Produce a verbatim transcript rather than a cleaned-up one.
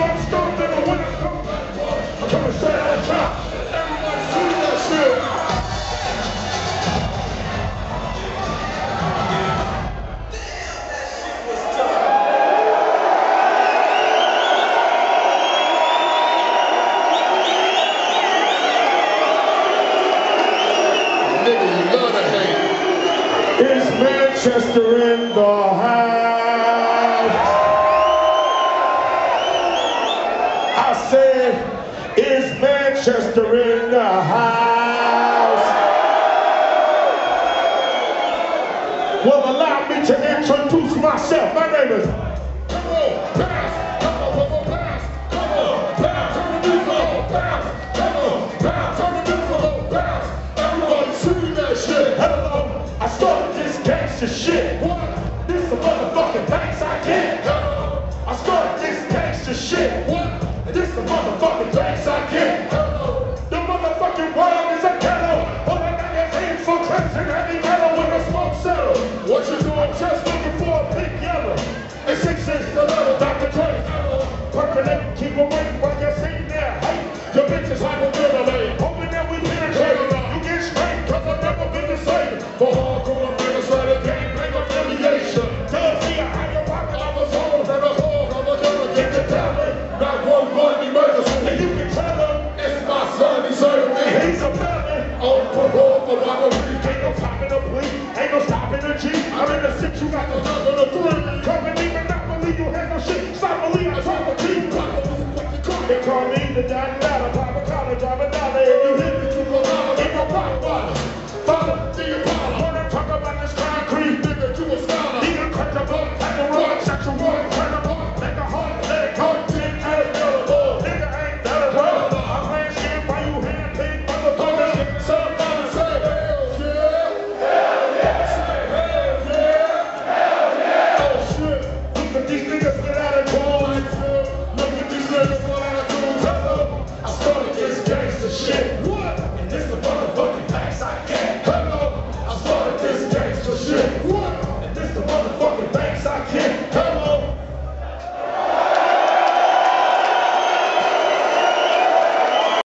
I'm stumped in the winter. I'm coming straight out of top. Everybody see that shit. Nigga, you love to hate. Is Manchester in the house? I said, is Manchester in the house? Well, allow me to introduce myself. My name is. Come on, pass. Come on, come on, pass. Come on, pass. Turn the music on, pass. Come on, pass. Turn the music on, pass. Everybody see that shit. Hello, I started this gangster shit. What? This the motherfucking thanks I get. Hello, I started this gangster shit. What? This the motherfucking thanks I get. Hello, the motherfucking world is a ghetto. All I got is hands for crimson and heavy metal when the smoke settles. What you doing? Just looking for a big yellow. And six inch the little Doctor Dre. Percolate, keep away while you're sitting there. Hey, your bitches like a middle. Hoping that we penetrate. You get straight, cause I've never been the same. For hardcore administrative game, bring affiliation. Tell me how you rock it, I'm a soul and a hog. I'm gonna get the talent. Not one bloody murders. And you can tell him it's my son, he served me. He's a felon on parole for robbery. Ain't no stopping the plea, ain't no stopping the G. I'm in the six, you got the number the three. Come and even not believe you had no shit. Stop believing I talk with you. They call me the Don Dada, Papa Collar, drive a dollar, and you